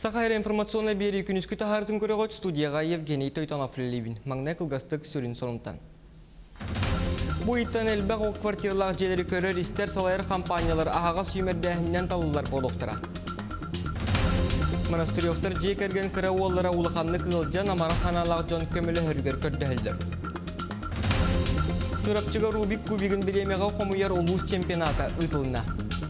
Сахайра информационная бери күнүскү тахартын көрөгөт студияга Евгений Тойтанов лебин. Маңнай кылгастык сөрін сорунтан. Буйттан элбек о квартиралар желери көрөр истер салайыр компаниялар ағаға сүймердәһіннен талылар болуқтыра. Монастыревтар жекерген кірі оллара улықанны кылжан амараханалақ жон көмілі хүргер көрдәхілдер. Жұрапчыға Рубик кубигін білемеға қомуяр олуыз чемпионата ұтылына.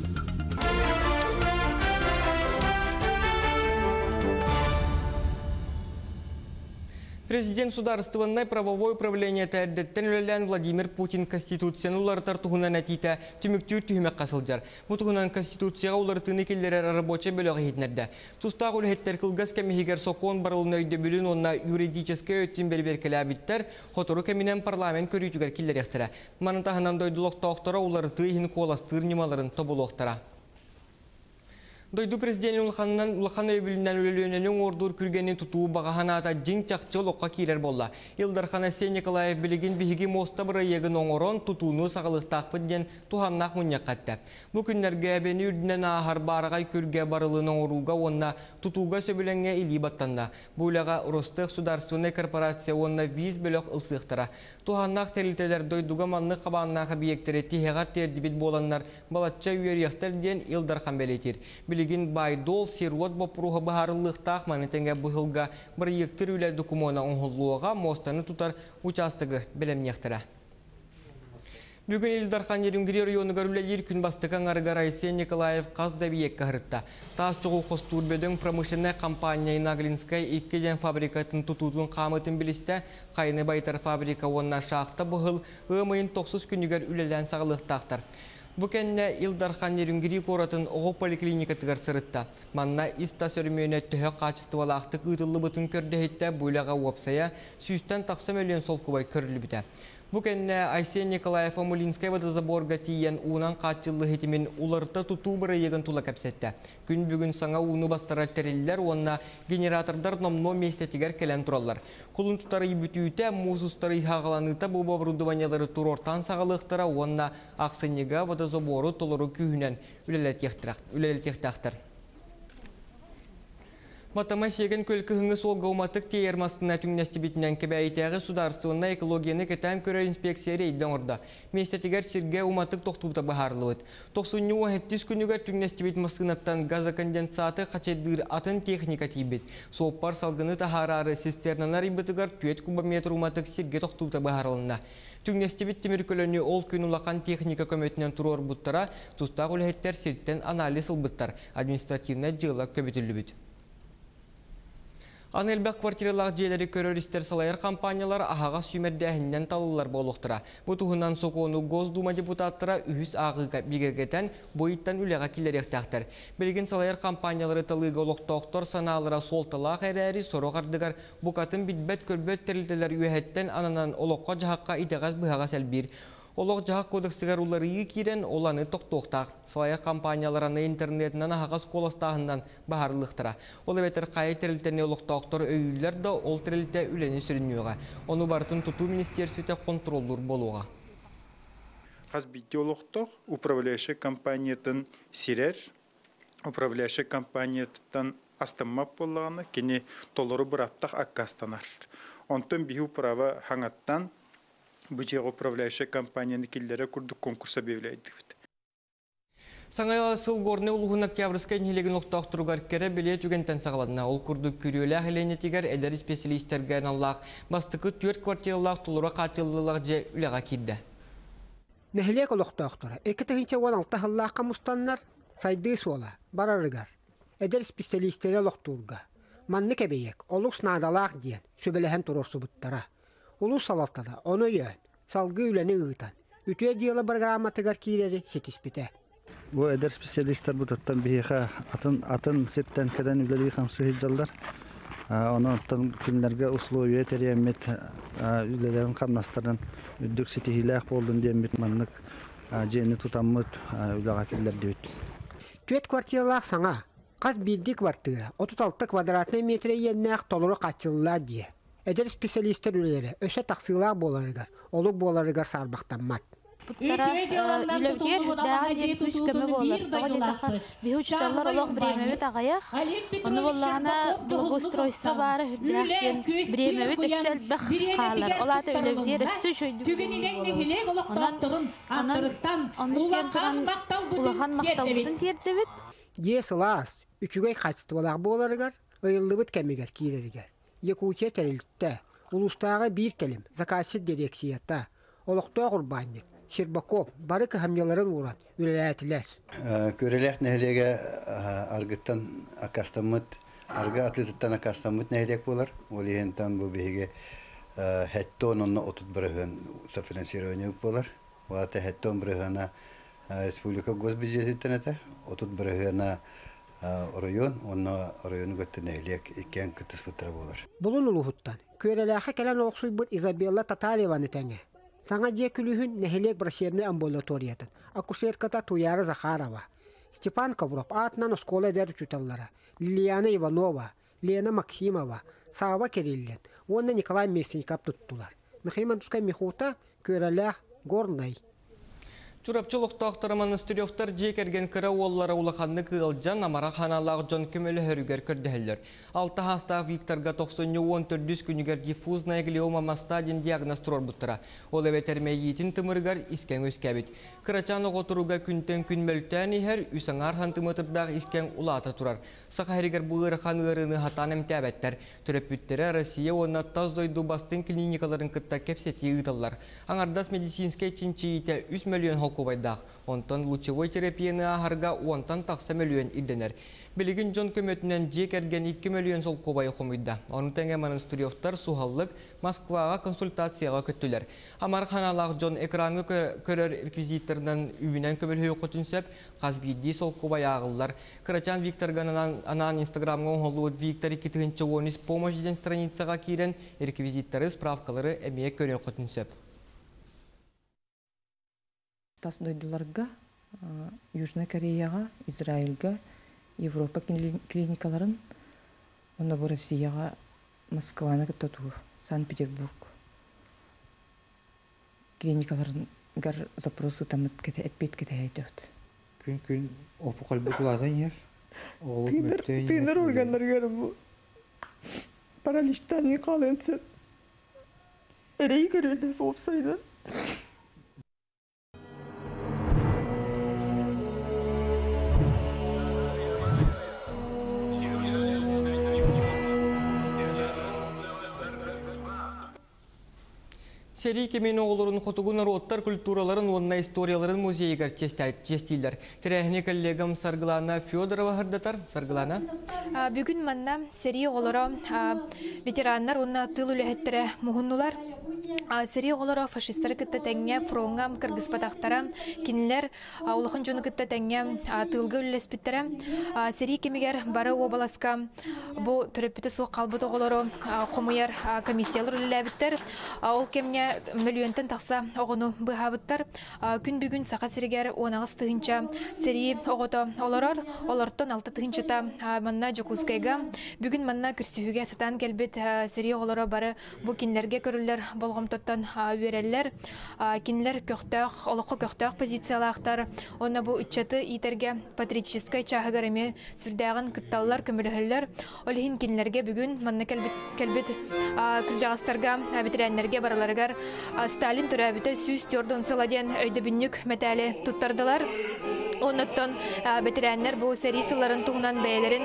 Президент сударствонной правовое управление тәрдеттен Владимир Путин конституцияны улар тартуғына нәтиті түміктер түйімек қасылжар. Мұтығынан конституцияға улар тыны келдері рабоча бөліғі етнерді. Тұстағы үлхеттер қылғыз кәмегер сокон барылын өйді білін онына юридическе өттін берберкелі абиттер, хотыру кәмінен парламент көрійтігер келдер ектірі. Манытағынан дойдылық тауқтара улар тыйын қоластыр немаларын тобылуқтара. Дойду президент улхан өйбілінен өлелөнелің ордур күргенін тұтуы бағаханата жин чақчыл оққа кейлер болла. Илдархан Асен Николаев білігін бігігі моста бұры егін оңырон тұтуыны сағылықтақпын ден туғаннақ мұньяқ қатты. Бұл күнлерге әбені үрдінен ағар барығай көрге барылының оруға онна тұтуға сөбіленге илі баттанда. Бұйлаға Ростық Сударственный корпорация онна виз бөлік ұлсықтыра. Туғаннақ тәрілтелер дойдуға манны қабаннағы биектері тихеғар тердібет боланлар балатча үйерияқтар ден Илдархан бәлетер. Билигин байдол сирвот бопруха бахарылықтақ манетенге бұхылға бір ектір үлі докумона оңғылуыға мостаны тұтар участығы білемнектірі. Бүгін Илдархан Ерунгери районыгар үлелер күн бастықан арығар Айсен Николаев қазда биек қағыртта. Тас çoğu қостурбеден промышленная компания Наглинская иккеден фабрикатын тұтудың қамытын білісті қайны байтар фабрика онна шақты бұғыл ғымайын 9 күнігер үлелен сағылықтақтар. Букенне Илдархан Ерунгери коратын оғы поликлиникатығар сырытта. Манна иста сөрмейіне түхі қачыстывалақтық ұтылы бұтын көрдехетті бұйлаға уапсая сүйістен тақсы мөлен сол күбай көрілі біті. Букенне Айсен Николаев Амулинскай водозаборға тиен уынан қатчылы хетімен уларты тұту бұры егін тұла кәпсетті. Күн бүгін саңа уыны бастара тәрелілер, онна генератордар номно местетігер кәлен тұралар. Құлын тұтары бүтүйті, мусустары хағаланыта бұл оборудованиялары тұрортан сағалықтыра, онна ақсынеға водозаборы толыру күйінен үлелетектақтыр. Матама сеген көлкіғіңі солға уматық тейермастына түңнәсті бітінен кебәйтәғі сударствонна экологияны кәтән көрер инспекция рейден орда. Местетігер сірге уматық тоқтуыта бағарлығыд. 90-10 күнігер түңнәсті бит масқынаттан газа конденсаты қачеддыр атын техника тейбет. Сооппар салғыны тахарары систернанар ибітігер 4 кубометр уматық сірге тоқтуыта бағарлығына. Түңнәсті бит темір көліні ол күн улақан техника көметінен тұрор бұттара, тұстағы үләйттер сірттен анализ ұлбыттар. Административна жылы көбетілі бүт. Анелбек квартиралар желері көрер істер салайыр компаниялар ағаға сүймердәхіннен талылар болуқтыра. Бұтығынан соқуыны Госдума депутаттыра үйіз ағыға бігергетен бойыттан үлеға келер ектақтыр. Білген салайыр компаниялары талыға олықтауқтар саналыра солтылақ әрәрі соро қардығар бұқатын бітбет көрбет тәрілтелер үйәттен ананан олыққа жағаққа итағаз бұғаға сәлбір. Олық жағақ кодексігер улары екерен оланы тоқтоқтақ. Салайық компаниялараны интернетінен ағас қоластағынан бағарлықтыра. Олы бәтір қайы тірілтіне олықтауқтар өйілер да ол тірілті үлені сүрінуіға. Оны бартын тұту министерсвете контролдыр болуға. Қаз бітті олықтық управляющий компаниятын сирер, управляющий компаниятын астамап болағаны кені толыры бұраптақ аққастанар. Онтын бейі управа хаңаттан Бюджет управляющая компанияны киллері күрдік конкурса бевлейдікті. Саңайла сыл горны улуғын октябрьскай нелеген ұқтақтыруғар кәрі біле түгентен сағаладына. Ол күрдік күрелі әхіленетігер әлері специалистерген Аллах бастықы 4 квартиралақ тұлыра қатылылық же үліға кедді. Нәхілек ұлықтақтыры. 2-16 Аллахқа мұстанлар сайды сола, барарығар. Әлері специалистері ұлықтырға. Манны кәбейек, олық сынадалақ дейін, сөбелеген тұрорсы бұттара. Улу салаттада, оны үйен, салғы үләні ұғытан. Үтуе дейілі бір грамматығар кейлері сетіспіте. Бұл әдер специалистер бұтаттан бейіға атын сеттен кәден үләлі қамсы хеджалдар. Оны аттан күнлерге условия тәреймет үләлерін қамнастардан үддік сетихиләқ болдың деймет манлық жені тұтамыд үләға келдер дейбет. 4 квартиралақ саңа, қаз білді квартира, 36 квадратный метре еннәқ толыры қатчылыла дейі. Әдер специалистер үлелері өсі тақсылар боларығар, олық боларығар сарбақтанмат. Буттара үлевдер дагы ден күскөмө болор. Тагы ден бихучталар олог бремевит агаяк. Оны боллагана благоустройство бары хүрдәктен бремевит өссел бах калар. Олата үлевдер өссө шөйдү. Улахан макталбытын тиердебит. Же сылаас, үчүгэй качты болақ боларыгар, ыйыллыбыт кәмегер киереригер. Якутия тәрелітті, улустағы бір келім, заказчыт дирекцията, олықтау құрбанник, Щербаков, бары көхамнеларын уран, үлеләтілер. Көрелек нәхелеге аргыттан акастамыт, арга атлетіттан акастамыт нәхелек болар. Ол егентан бұл бейге хәттон онна отут бірігін софинансирование болар. Олата хәттон бірігіна республика госбюджеттен әті, отут бірігіна район, онна району көтті нәхелек екен күттіс бұттыра болар. Бұлын ұлығыттан, көреләқі кәлін олықсуй бұд Изабелла Татареваны тәңе. Саңа же күлүхүн нехелек врачебный амбулаториятын, акушерката Туяра Захарова, Степан Ковров атынан оскола дәрі чуталлара, Лилияна Иванова, Лена Максимова, Сава Кириллен, онна Николай Месенников туттулар. Михайман Тускай Михута, көреләқ горнай. Чурапчылықтақтары монастыревтар жекерген кірі оллара улақанны кығылжан амара ханалағы жон көмелі өрігер көрдігілер. Алты хастағы Викторға 90-14 күнігер диффузная глиома стадин диагноз тұрор бұттыра. Ол әветермей етін тымырғар isken өскәбет. Кырачаны ғотыруға күнтен күн мөлтән ехер, үсіңар хантымытырдағы isken улата тұрар. Сақайрегер бұғыры ханығырыны хатаным тәбәттер. Түреппіттері Россия онна таздойду бастың клиникаларын кытта кепсеті ұйталар. Аңардас медицинскай чинчи ете 3 миллион Кубайдақ. Онтан лучевой терапияны ахарға онтан тақса миллион идденер. Білігін жон көметінен жек әрген 2 миллион сол кубай құмыйда. Оны тәңе монастыревтар сухаллық Москваға консультацияға көттілер. Амарханалақ жон экранғы көрер реквизиттерден үбінен көмел хөй құтынсеп, қазбейді сол кубай ағылар. Кырачан Викторған анан инстаграмға оңғылуыд Виктор 2-10 помощь ден страницаға кейрен реквизиттері справкалары әмейе көрер құтынсеп. Тас дойдуларга Южная Кореяга, Израильга, Европа клиникаларын, онда бу Россияга, Москваны кыттатуу, Санкт-Петербург. Клиникаларын гар запросы там эппет кете айтат. Күн опу калбы кулазан ер. Тыйнар органлар бу. Параличтан калынсы. Эрей көрөлү болсойду. Сери кемен оғылырын қотығын роттар культураларын онна историяларын музейгер честилдер. Тірәхіне коллегам Саргылана Федорова хырдатар. Саргылана? Бүгін манна сери оғылыры ветерандар онна тыл үләхеттері мұғыннулар. Сери оғылыры фашистары кітті тәңе фроңам кыргызпатақтара, кенілер улықын жоны кітті тәңе тылғы үләспеттері. Сери кемегер бары обаласка бұл түріппеті соқ қалбыт оғылыры қомыяр комиссиялар үләбіттер. Ол кемге миллионтен тақса оғыну бұғабыттар. Күн бүгін сақа сірігер 10 тұғынша сери оғыты оларар. Оларттан 6 тұғыншата манна Жокускайға. Бүгін манна күрсіуге сатан келбет сери оғылары бары бұл кенлерге көрілер болғымтоттан өрелер. Кенлер көқтақ, олықы көқтақ позициялақтар. Оны бұл үтчаты итерге патриотическай чағығарыме сүрдәғын күтталылар көмілігілер. Олығын кенлерге бүгін манна келбет күржағыстарға бетерәнлерге бараларығар Сталин түрәбіті сүйіс тёрдон сыладен өйді бүннік мәтәлі тұттардылар. Оныттан бетерәнлер бұл сәрисыларын туғынан бәйлерін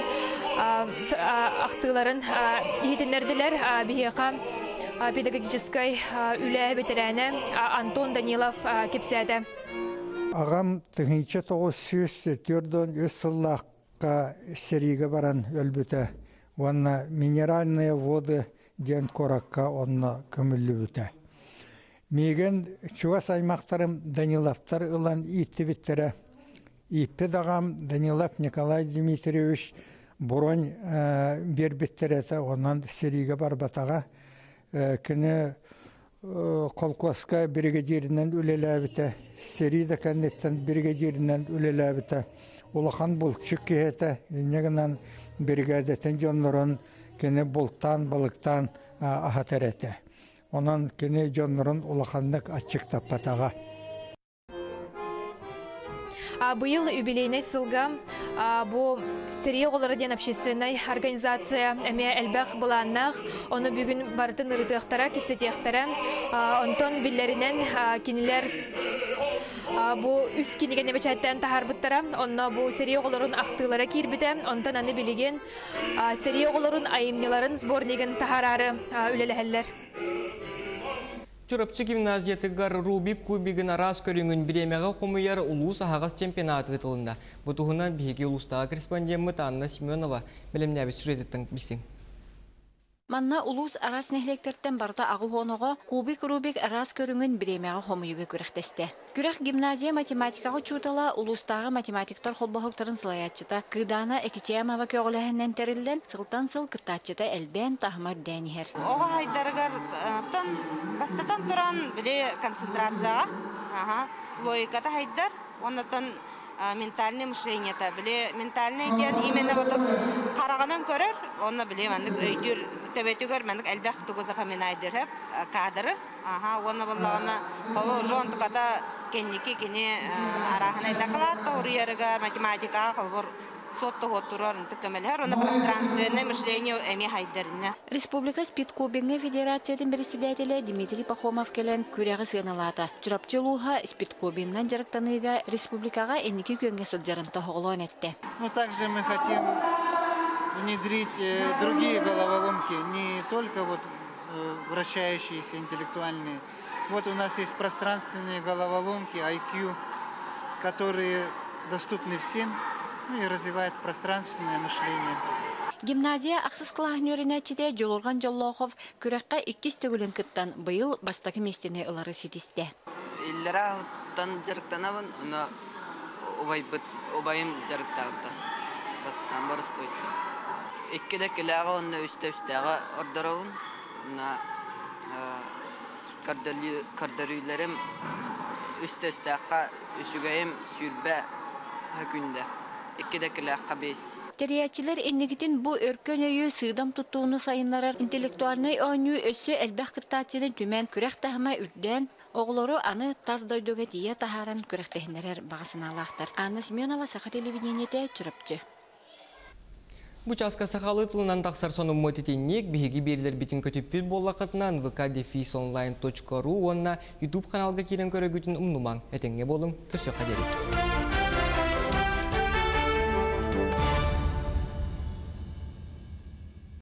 ақтыларын ехетінерділер бейеқа педагогическай үлі бетерәні Антон Данилов кепсәді. Ағам тұғынша 904 өз сыллаққа сәріге баран өлбіті. Онна минеральные воды ден коракка онна көмілі бүті. Меген чуас аймақтарым Даниловтар ұлан иттібіттері. Иппед ағам Данилов Николай Дмитриевич бұрын бербіттері әті онан сәріге барбатаға. Күні қолқосқа бригадирінен үлеләбіті, сәрейді кәнеттен бригадирінен үлеләбіті. Улахан бұл чүк кеheті, негінен бригадетін жонларын кені бұлттан, балықтан ахатар әті. Онан кені жонларын улаханлық ачық таппатаға. Быйыл юбилейный сылга бу Серия олары ден общественной организация әме әлбәқ бұланнақ, оны бүгін бардың ұрытықтара, кепсетектара, онтон биллерінен кенелер бу үс кенеген әбәчәттен тахарбыттара, онна бу серия оларын ақтылара кирбіті, онтон аны білеген серия оларын айымнеларын сборнеген тахарары үлеләхәлләр. Чурапчы гимназиятыгар Рубик кубигін арас көріңін біремеға қомыяр улус ағас чемпионаты ғытылында. Бұтығынан бейге улустағы корреспондент Анна Семенова білімнәбі сюжеттің бісің. Манна улус арас нехлектерден барда ағы хоноға кубик Рубик арас көріңін біремеға қомыюға көріқтесті. Күрек гимназия математикаға чутала улустағы математиктар холбахоктарын сылаятчыта кыдана экичемава көғіләхінен терілден сылтан-сыл кыттачыта әлбән тахмар дәнихер. Оға хайдарығар бастатан тұран біле концентрацияға, логиката хайдар, оннатан ментальное мышление та биле ментальное ден именно вот караганан көрөр онна биле мандык өйдүр төбөтүгөр мандык элбах тугу запоминайдыр хеп кадры онна боллагана кол жон туката кенники кене арахана докладта урьерга математика колбор сотто готурар текемелер онна пространственное мышление эми хайдырына. Республика спидкубинге федерациядын председателе Дмитрий Пахомов келен күрәгы сыналата. Чурапчылуха спидкубинган жарыктаныга республикага энники көнгө сылжарын тохолон этти. Ну также мы хотим внедрить другие головоломки, не только вот вращающиеся интеллектуальные. Вот у нас есть пространственные головоломки IQ, которые доступны всем. Ну и развивает пространственное мышление. Гимназия ақсыз клахнеріне чиде жолорған жоллоғов күрәққа 2 төгілін кыттан бұйыл бастақы местіне ұлары сетісті. Иллера ұттан жарықтанабын, ұна обайым жарықтауыда. Бастан барысты өйтті. Еккеде келеға ұнна үсті-үстіға ордырауын. Ұна кардырүйлерім үсті-үстіға үсігайым сүрбә хүнді. Терiyatçiler ennigitin bu örkön öyü sığdam tuttuğunu sayınlarar. İntelektüelnay öňü össü elbaq kıttaçının tümen kürek tahma üdden, oğloru anı taz doyduga diye taharan kürek tehinerer bağısına alaqtar. Anna Semenova, Saha televideniyete Çurapçı. Bu çaska sakalı tılından taqsar sonu motetinlik, bihigi beriler bitin kötüpül bollaqatından vkdefisonline.ru onna YouTube kanalga kiren körögütün umnuman. Etenge bolum, kösö qaderi.